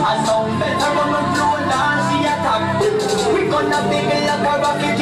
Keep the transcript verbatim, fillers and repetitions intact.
I sound better when we flow and dance the attack. We gonna big like a rocket.